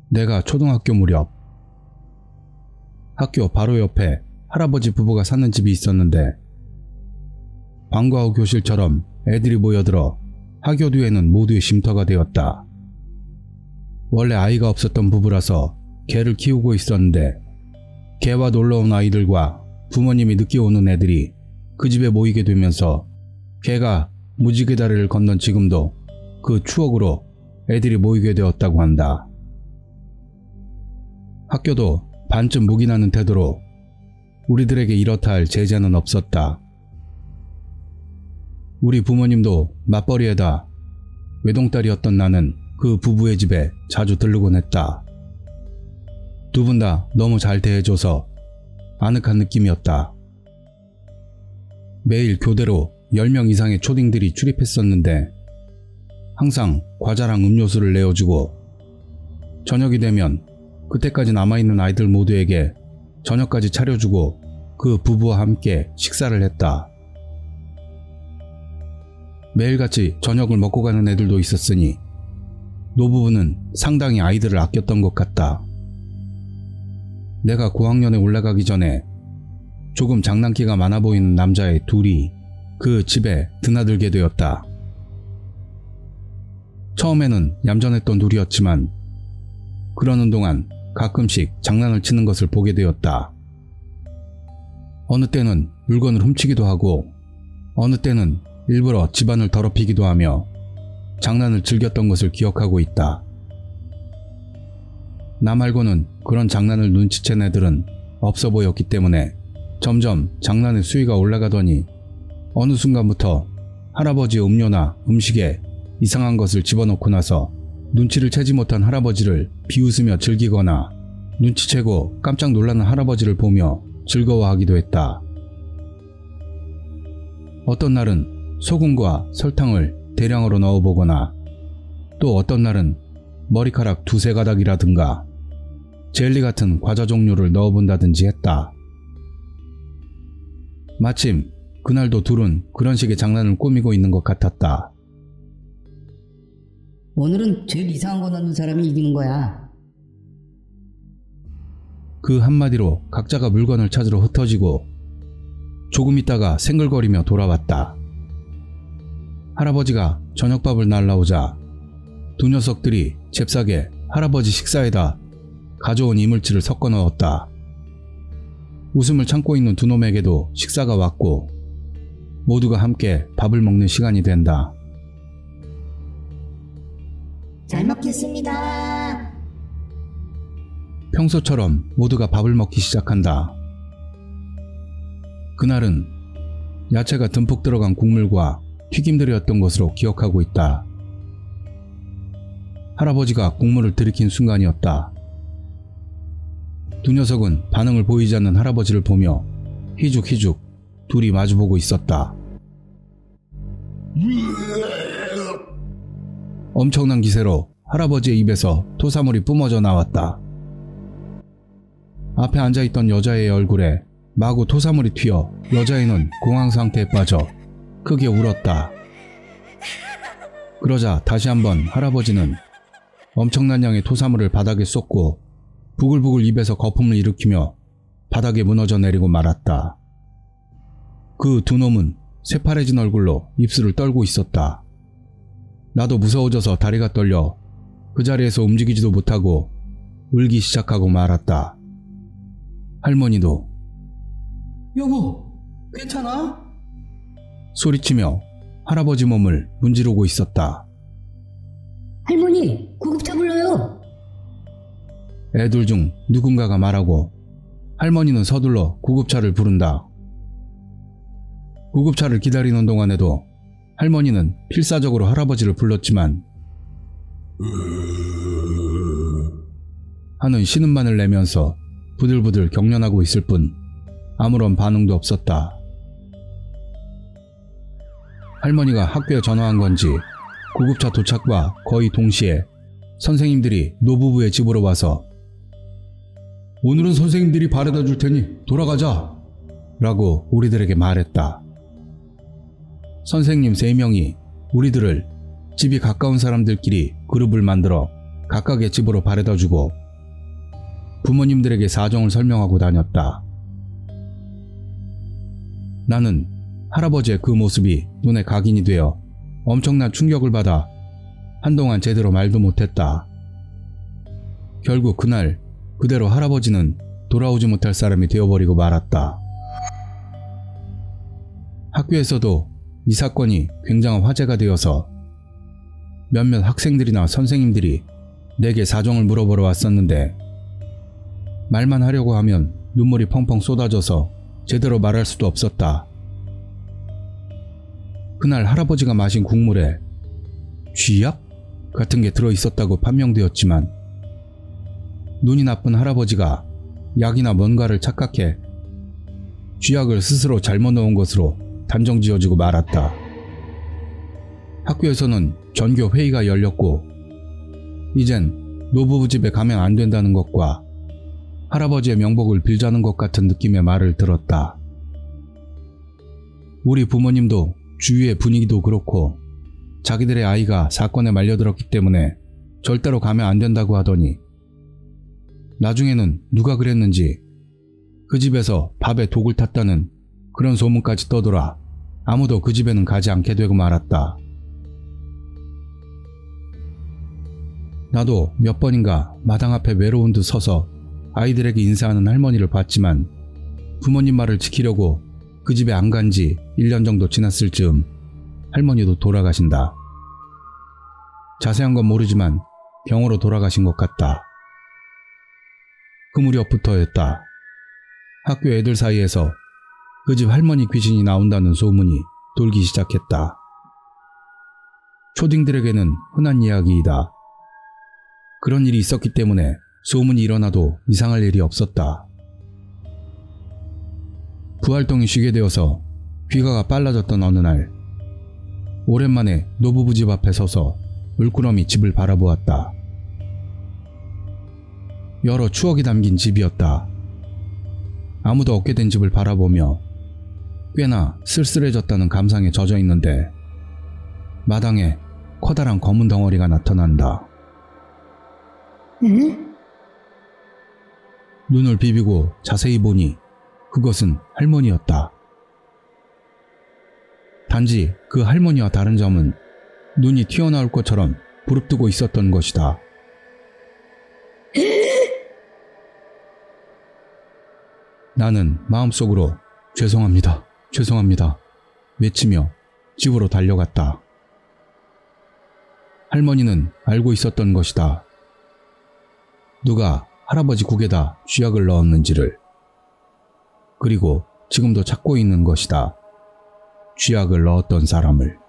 내가 초등학교 무렵 학교 바로 옆에 할아버지 부부가 사는 집이 있었는데 방과 후 교실처럼 애들이 모여들어 학교 뒤에는 모두의 쉼터가 되었다. 원래 아이가 없었던 부부라서 개를 키우고 있었는데 개와 놀러온 아이들과 부모님이 늦게 오는 애들이 그 집에 모이게 되면서 개가 무지개 다리를 건넌 지금도 그 추억으로 애들이 모이게 되었다고 한다. 학교도 반쯤 묵인하는 태도로 우리들에게 이렇다 할 제재는 없었다. 우리 부모님도 맞벌이에다 외동딸이었던 나는 그 부부의 집에 자주 들르곤 했다. 두 분 다 너무 잘 대해줘서 아늑한 느낌이었다. 매일 교대로 10명 이상의 초딩들이 출입했었는데 항상 과자랑 음료수를 내어주고 저녁이 되면 그때까지 남아있는 아이들 모두에게 저녁까지 차려주고 그 부부와 함께 식사를 했다. 매일같이 저녁을 먹고 가는 애들도 있었으니 노부부는 상당히 아이들을 아꼈던 것 같다. 내가 고학년에 올라가기 전에 조금 장난기가 많아 보이는 남자애 둘이 그 집에 드나들게 되었다. 처음에는 얌전했던 둘이었지만 그러는 동안 가끔씩 장난을 치는 것을 보게 되었다. 어느 때는 물건을 훔치기도 하고 어느 때는 일부러 집안을 더럽히기도 하며 장난을 즐겼던 것을 기억하고 있다. 나 말고는 그런 장난을 눈치챈 애들은 없어 보였기 때문에 점점 장난의 수위가 올라가더니 어느 순간부터 할아버지의 음료나 음식에 이상한 것을 집어넣고 나서 눈치를 채지 못한 할아버지를 비웃으며 즐기거나 눈치채고 깜짝 놀라는 할아버지를 보며 즐거워하기도 했다. 어떤 날은 소금과 설탕을 대량으로 넣어보거나 또 어떤 날은 머리카락 두세 가닥이라든가 젤리 같은 과자 종류를 넣어본다든지 했다. 마침 그날도 둘은 그런 식의 장난을 꾸미고 있는 것 같았다. 오늘은 제일 이상한 거 넣는 사람이 이기는 거야. 그 한마디로 각자가 물건을 찾으러 흩어지고 조금 있다가 생글거리며 돌아왔다. 할아버지가 저녁밥을 날라오자 두 녀석들이 잽싸게 할아버지 식사에다 가져온 이물질을 섞어 넣었다. 웃음을 참고 있는 두 놈에게도 식사가 왔고 모두가 함께 밥을 먹는 시간이 된다. 잘 먹겠습니다. 평소처럼 모두가 밥을 먹기 시작한다. 그날은 야채가 듬뿍 들어간 국물과 튀김들이었던 것으로 기억하고 있다. 할아버지가 국물을 들이킨 순간이었다. 두 녀석은 반응을 보이지 않는 할아버지를 보며 희죽희죽 둘이 마주보고 있었다. 엄청난 기세로 할아버지의 입에서 토사물이 뿜어져 나왔다. 앞에 앉아있던 여자애의 얼굴에 마구 토사물이 튀어 여자애는 공황 상태에 빠져 크게 울었다. 그러자 다시 한번 할아버지는 엄청난 양의 토사물을 바닥에 쏟고 부글부글 입에서 거품을 일으키며 바닥에 무너져 내리고 말았다. 그 두 놈은 새파래진 얼굴로 입술을 떨고 있었다. 나도 무서워져서 다리가 떨려 그 자리에서 움직이지도 못하고 울기 시작하고 말았다. 할머니도 여보, 괜찮아? 소리치며 할아버지 몸을 문지르고 있었다. 할머니, 구급차 불러요. 애들 중 누군가가 말하고 할머니는 서둘러 구급차를 부른다. 구급차를 기다리는 동안에도 할머니는 필사적으로 할아버지를 불렀지만 하는 신음만을 내면서 부들부들 경련하고 있을 뿐 아무런 반응도 없었다. 할머니가 학교에 전화한 건지 구급차 도착과 거의 동시에 선생님들이 노부부의 집으로 와서 오늘은 선생님들이 바래다 줄 테니 돌아가자 라고 우리들에게 말했다. 선생님 3명이 우리들을 집이 가까운 사람들끼리 그룹을 만들어 각각의 집으로 바래다 주고 부모님들에게 사정을 설명하고 다녔다. 나는 할아버지의 그 모습이 눈에 각인이 되어 엄청난 충격을 받아 한동안 제대로 말도 못했다. 결국 그날 그대로 할아버지는 돌아오지 못할 사람이 되어버리고 말았다. 학교에서도 이 사건이 굉장한 화제가 되어서 몇몇 학생들이나 선생님들이 내게 사정을 물어보러 왔었는데 말만 하려고 하면 눈물이 펑펑 쏟아져서 제대로 말할 수도 없었다. 그날 할아버지가 마신 국물에 쥐약 같은 게 들어있었다고 판명되었지만 눈이 나쁜 할아버지가 약이나 뭔가를 착각해 쥐약을 스스로 잘못 넣은 것으로 단정 지어지고 말았다. 학교에서는 전교 회의가 열렸고 이젠 노부부 집에 가면 안 된다는 것과 할아버지의 명복을 빌자는 것 같은 느낌의 말을 들었다. 우리 부모님도 주위의 분위기도 그렇고 자기들의 아이가 사건에 말려들었기 때문에 절대로 가면 안 된다고 하더니 나중에는 누가 그랬는지 그 집에서 밥에 독을 탔다는 그런 소문까지 떠돌아 아무도 그 집에는 가지 않게 되고 말았다. 나도 몇 번인가 마당 앞에 외로운 듯 서서 아이들에게 인사하는 할머니를 봤지만 부모님 말을 지키려고 그 집에 안 간 지 1년 정도 지났을 즈음 할머니도 돌아가신다. 자세한 건 모르지만 병으로 돌아가신 것 같다. 그 무렵부터였다. 학교 애들 사이에서 그 집 할머니 귀신이 나온다는 소문이 돌기 시작했다. 초딩들에게는 흔한 이야기이다. 그런 일이 있었기 때문에 소문이 일어나도 이상할 일이 없었다. 부활동이 쉬게 되어서 귀가가 빨라졌던 어느 날 오랜만에 노부부 집 앞에 서서 물끄러미 집을 바라보았다. 여러 추억이 담긴 집이었다. 아무도 없게 된 집을 바라보며 꽤나 쓸쓸해졌다는 감상에 젖어 있는데 마당에 커다란 검은 덩어리가 나타난다. 응? 눈을 비비고 자세히 보니 그것은 할머니였다. 단지 그 할머니와 다른 점은 눈이 튀어나올 것처럼 부릅뜨고 있었던 것이다. 나는 마음속으로 죄송합니다. 죄송합니다. 외치며 집으로 달려갔다. 할머니는 알고 있었던 것이다. 누가 할아버지 국에다 쥐약을 넣었는지를. 그리고 지금도 찾고 있는 것이다. 쥐약을 넣었던 사람을.